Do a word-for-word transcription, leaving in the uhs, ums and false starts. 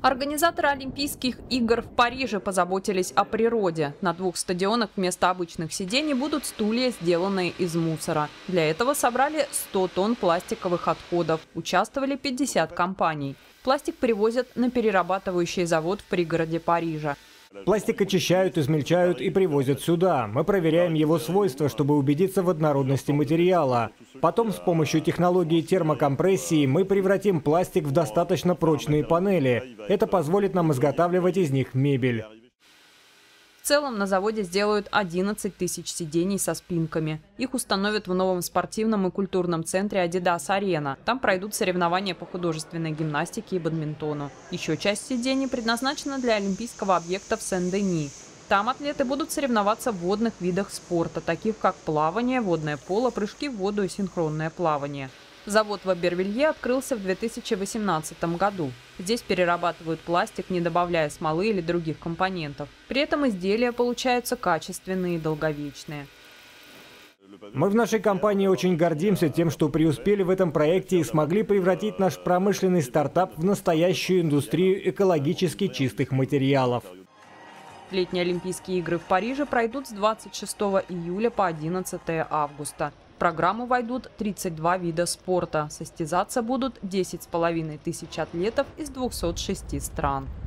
Организаторы Олимпийских игр в Париже позаботились о природе. На двух стадионах вместо обычных сидений будут стулья, сделанные из мусора. Для этого собрали сто тонн пластиковых отходов. Участвовали пятьдесят компаний. Пластик привозят на перерабатывающий завод в пригороде Парижа. Пластик очищают, измельчают и привозят сюда. Мы проверяем его свойства, чтобы убедиться в однородности материала. Потом с помощью технологии термокомпрессии мы превратим пластик в достаточно прочные панели. Это позволит нам изготавливать из них мебель. В целом на заводе сделают одиннадцать тысяч сидений со спинками. Их установят в новом спортивном и культурном центре Adidas Arena. Там пройдут соревнования по художественной гимнастике и бадминтону. Еще часть сидений предназначена для олимпийского объекта в Сен-Дени. Там атлеты будут соревноваться в водных видах спорта, таких как плавание, водное поло, прыжки в воду и синхронное плавание. Завод в Абервилье открылся в две тысячи восемнадцатом году. Здесь перерабатывают пластик, не добавляя смолы или других компонентов. При этом изделия получаются качественные и долговечные. Мы в нашей компании очень гордимся тем, что преуспели в этом проекте и смогли превратить наш промышленный стартап в настоящую индустрию экологически чистых материалов. Летние Олимпийские игры в Париже пройдут с двадцать шестого июля по одиннадцатое августа. В программу войдут тридцать два вида спорта. Состязаться будут десять с половиной тысяч атлетов из двухсот шести стран.